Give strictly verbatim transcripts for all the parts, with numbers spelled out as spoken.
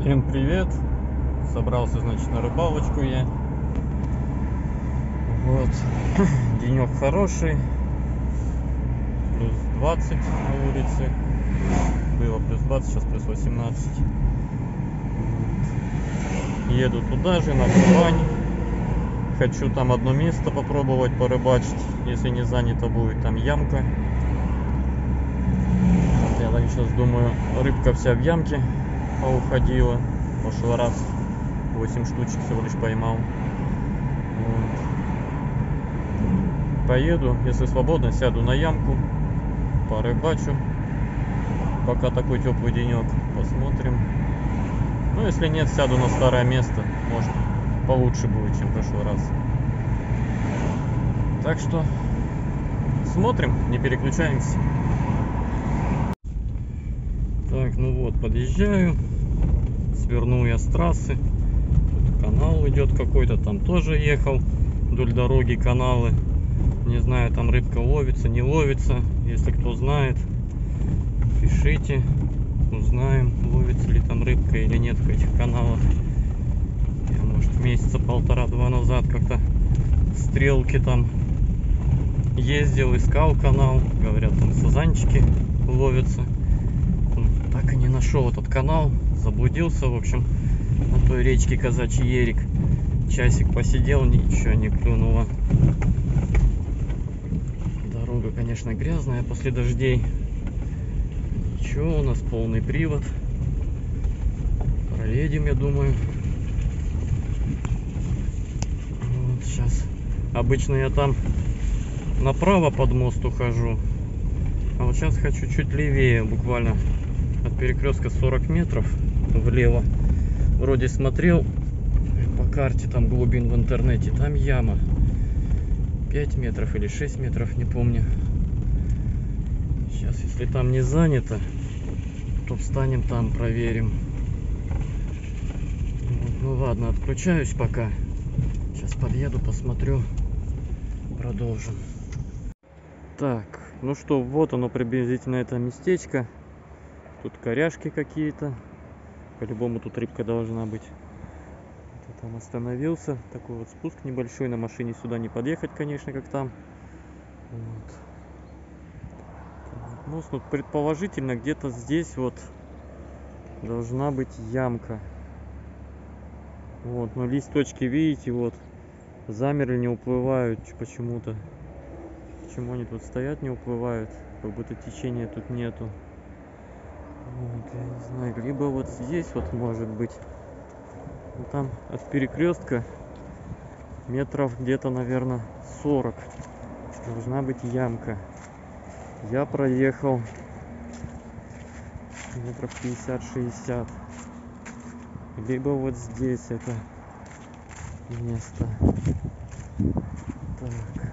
Всем привет! Собрался, значит, на рыбалочку я. Вот. Денек хороший. Плюс двадцать на улице. Было плюс двадцать, сейчас плюс восемнадцать. Вот. Еду туда же, на Кубань. Хочу там одно место попробовать порыбачить. Если не занято будет, там ямка. Вот я так сейчас думаю, рыбка вся в ямке поуходила. В прошлый раз восемь штучек всего лишь поймал. Вот. Поеду, если свободно, сяду на ямку, порыбачу. Пока такой теплый денек, посмотрим. Ну, если нет, сяду на старое место. Может, получше будет, чем в прошлый раз. Так что смотрим, не переключаемся. Так, ну вот, подъезжаю. Свернул я с трассы. Тут канал идет какой-то, там тоже ехал вдоль дороги каналы. Не знаю, там рыбка ловится, не ловится. Если кто знает, пишите, узнаем, ловится ли там рыбка или нет в этих каналах. Я, может, месяца полтора-два назад как-то стрелки там ездил, искал канал. Говорят, там сазанчики ловятся. Так и не нашел этот канал. Заблудился, в общем, на той речке Казачий Ерик. Часик посидел, ничего не клюнуло. Дорога, конечно, грязная после дождей. Ничего, у нас полный привод. Проедем, я думаю. Вот сейчас. Обычно я там направо под мост ухожу. А вот сейчас хочу чуть левее, буквально от перекрестка сорок метров влево. Вроде смотрел по карте там глубин в интернете, там яма пять метров или шесть метров, не помню. Сейчас, если там не занято, то встанем там, проверим. Вот, ну ладно, отключаюсь пока. Сейчас подъеду, посмотрю, продолжим. Так, ну что, вот оно приблизительно, это местечко. Тут коряшки какие-то. По-любому тут рыбка должна быть. Вот там остановился. Такой вот спуск небольшой. На машине сюда не подъехать, конечно, как там. Вот. Ну, ну, предположительно, где-то здесь вот должна быть ямка. Вот, но листочки, видите, вот замерли, не уплывают почему-то. Почему они тут стоят, не уплывают? Как будто течения тут нету. Вот, я не знаю, либо вот здесь вот может быть. Ну, там от перекрестка метров где-то, наверное, сорок должна быть ямка. Я проехал метров пятьдесят-шестьдесят. Либо вот здесь это место. Так.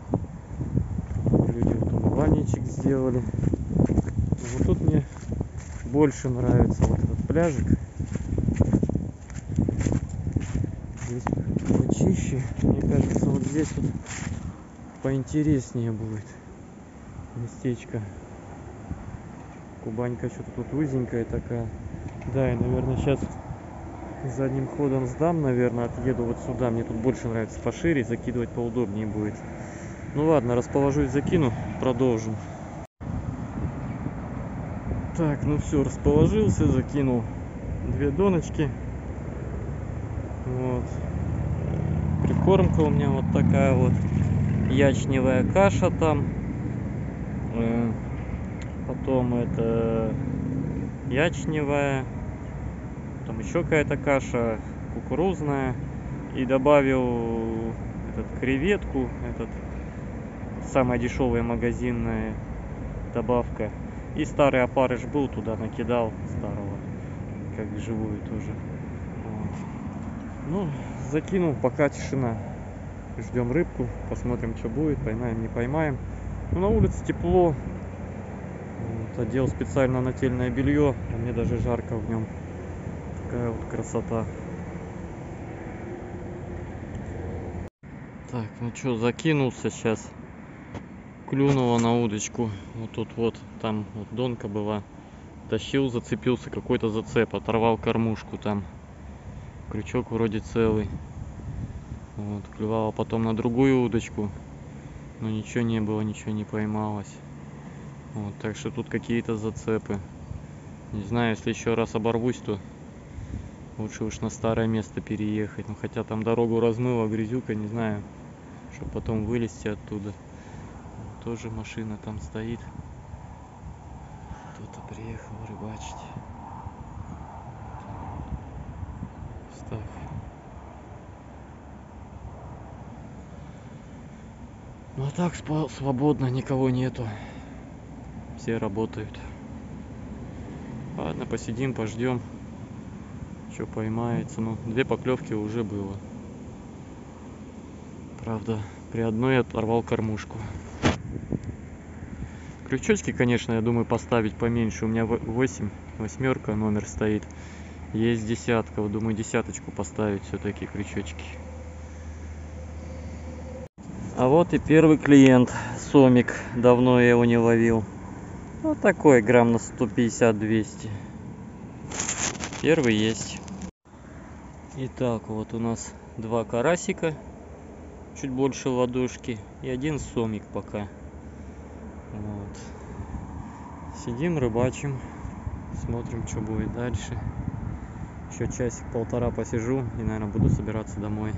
Люди вот умывальничек сделали. Вот тут мне больше нравится вот этот пляжик. Здесь почище. Мне кажется, вот здесь вот поинтереснее будет местечко. Кубанька что-то тут узенькая такая. Да, и, наверное, сейчас задним ходом сдам, наверное, отъеду вот сюда. Мне тут больше нравится, пошире, закидывать поудобнее будет. Ну ладно, расположусь, закину, продолжим. Так, ну все, расположился, закинул две доночки. Вот. Прикормка у меня вот такая вот. Ячневая каша там. Потом это ячневая. Там еще какая-то каша кукурузная. И добавил этот, креветку. Этот, самая дешевая магазинная добавка. И старый опарыш был, туда накидал старого, как живую тоже. Вот. Ну, закинул, пока тишина. Ждем рыбку, посмотрим, что будет, поймаем, не поймаем. Ну, на улице тепло. Вот, одел специально нательное белье, а мне даже жарко в нем. Такая вот красота. Так, ну что, закинулся сейчас. Клюнула на удочку. Вот тут вот, там вот донка была. Тащил, зацепился, какой-то зацеп, оторвал кормушку там. Крючок вроде целый. Вот, клевал потом на другую удочку, но ничего не было, ничего не поймалось. Вот, так что тут какие-то зацепы. Не знаю, если еще раз оборвусь, то лучше уж на старое место переехать. Ну, хотя там дорогу размыло, грязюка, не знаю, чтобы потом вылезти оттуда. Вот, тоже машина там стоит. Кто-то приехал рыбачить. Ставь. Ну а так свободно, никого нету. Все работают. Ладно, посидим, пождем. Что поймается. Ну, две поклевки уже было. Правда, при одной оторвал кормушку. Крючочки, конечно, я думаю, поставить поменьше. У меня восемь, восьмерка номер стоит. Есть десятка. Вот, думаю, десяточку поставить все-таки крючочки. А вот и первый клиент. Сомик. Давно я его не ловил. Вот такой, грамм на сто пятьдесят — двести. Первый есть. Итак, вот у нас два карасика. Чуть больше ладошки. И один сомик пока. Вот. Сидим, рыбачим. Смотрим, что будет дальше. Еще часик-полтора посижу и, наверное, буду собираться домой.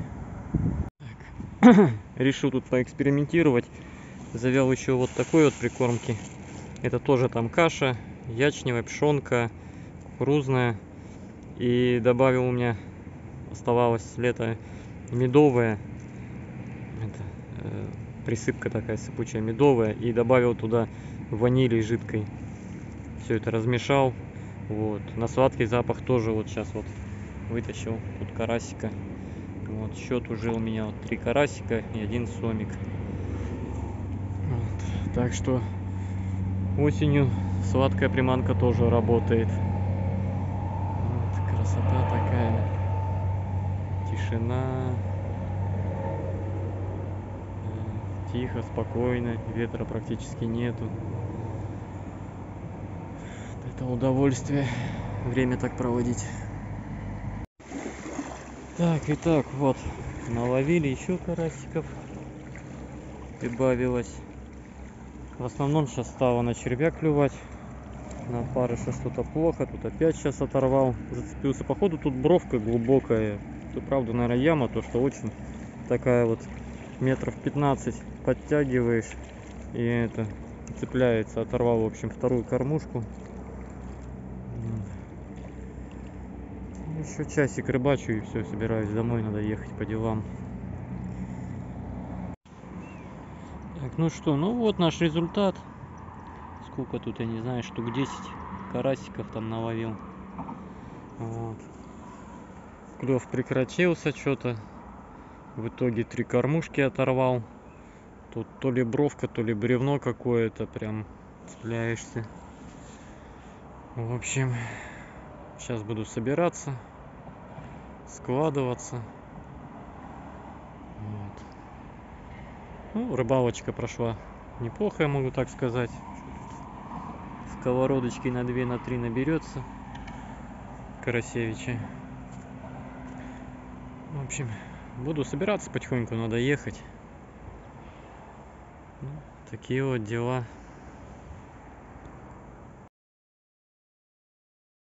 Решил тут поэкспериментировать. Завел еще вот такой вот прикормки. Это тоже там каша, ячневая, пшенка, кукурузная. И добавил, у меня оставалось лето, медовая. Это, э, присыпка такая сыпучая, медовая. И добавил туда ванили жидкой. Все это размешал. Вот. На сладкий запах тоже вот сейчас вот вытащил тут карасика. Вот, счет уже у меня вот три карасика и один сомик. Вот. Так что осенью сладкая приманка тоже работает. Вот, красота такая. Тишина. Тихо, спокойно. Ветра практически нету. Это удовольствие. Время так проводить. Так, итак, вот. Наловили еще карасиков. Прибавилось. В основном сейчас стало на червя клювать. На парыша что-то плохо. Тут опять сейчас оторвал. Зацепился. Походу тут бровка глубокая. Тут правда, наверное, яма. То, что очень такая вот метров пятнадцать подтягиваешь. И это цепляется. Оторвал, в общем, вторую кормушку. Еще часик рыбачу и все, собираюсь домой. Надо ехать по делам. Так, ну что, ну вот наш результат. Сколько тут, я не знаю, штук десять карасиков там наловил. Вот. Клев прекратился что-то. В итоге три кормушки оторвал. Тут то ли бровка, то ли бревно какое-то. Прям цепляешься. В общем, сейчас буду собираться, складываться. Вот. Ну, рыбалочка прошла неплохо, я могу так сказать. Сковородочки на две, на три наберется карасевича. В общем, буду собираться потихоньку, надо ехать. Ну, такие вот дела.